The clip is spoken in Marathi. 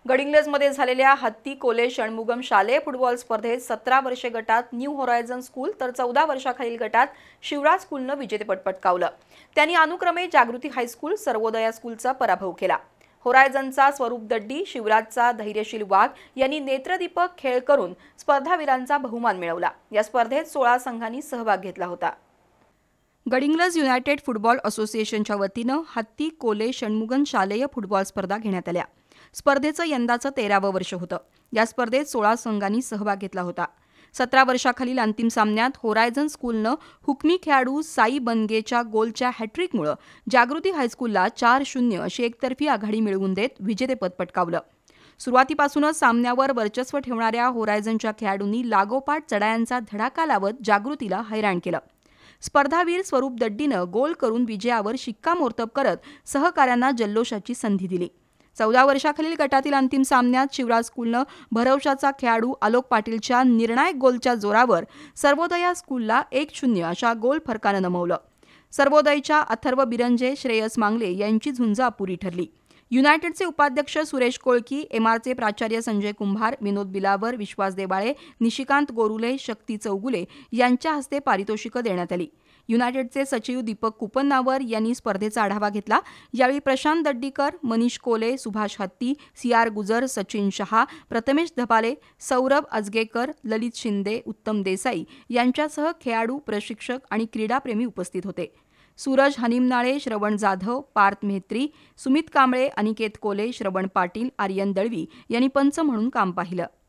गडिंग्लजमध्ये झालेल्या हत्ती कोले षणमुगम शालेय फुटबॉल स्पर्धेत 17 वर्षे गटात न्यू होरायझन स्कूल तर 14 वर्षाखालील गटात शिवराज स्कूलनं विजेतेपद पटकावलं। त्यांनी अनुक्रमे जागृती हायस्कूल, सर्वोदया स्कूलचा पराभव केला। होरायझनचा स्वरूप दड्डी, शिवराजचा धैर्यशील वाघ यांनी नेत्रदीपक खेळ करून स्पर्धावीरांचा बहुमान मिळवला। या स्पर्धेत 16 संघांनी सहभाग घेतला होता। गडिंग्लज युनायटेड फुटबॉल असोसिएशनच्या वतीनं हत्ती कोले षणमुगम शालेय फुटबॉल स्पर्धा घेण्यात आल्या। स्पर्धेचं यंदाचं 13वं वर्ष होतं। या स्पर्धेत 16 संघांनी सहभाग घेतला होता। 17 वर्षाखालील अंतिम सामन्यात होरायझन स्कूलनं हुकमी खेळाडू साई बनगेच्या गोलच्या हॅट्रिकमुळे जागृती हायस्कूलला 4-0 अशी एकतर्फी आघाडी मिळवून देत विजेतेपद पटकावलं। सुरुवातीपासूनच सामन्यावर वर्चस्व ठेवणाऱ्या होरायझनच्या खेळाडूंनी लागोपाठ चढायांचा धडाका लावत जागृतीला हैराण केलं। स्पर्धावीर स्वरूप दड्डीनं गोल करून विजयावर शिक्कामोर्तब करत सहकाऱ्यांना जल्लोषाची संधी दिली। 14 वर्षाखालील गटातील अंतिम सामन्यात शिवराज स्कूलनं भरवशाचा खेळाडू आलोक पाटीलच्या निर्णायक गोलच्या जोरावर सर्वोदया स्कूलला 1-0 अशा गोल फरकानं नमवलं। सर्वोदयच्या अथर्व बिरंजे, श्रेयस मांगले यांची झुंज अपुरी ठरली। युनायटेडचे उपाध्यक्ष सुरेश कोळकी, एमआरचे प्राचार्य संजय कुंभार, विनोद बिलावर, विश्वास देवाळे, निशिकांत गोरुले, शक्ती चौगुले यांच्या हस्ते पारितोषिकं देण्यात आली। युनायटेडचे सचिव दीपक कुपन्नावर यांनी स्पर्धेचा आढावा घेतला। यावेळी प्रशांत दड्डीकर, मनीष कोले, सुभाष हत्ती, सीआर गुजर, सचिन शहा, प्रथमेश धबाले, सौरभ अजगेकर, ललित शिंदे, उत्तम देसाई यांच्यासह खेळाडू, प्रशिक्षक आणि क्रीडाप्रेमी उपस्थित होते। सूरज हनिमनाळे, श्रवण जाधव, पार्थ मेहत्री, सुमित कांबळे, अनिकेत कोले, श्रवण पाटील, आर्यन दळवी यांनी पंच म्हणून काम पाहिलं।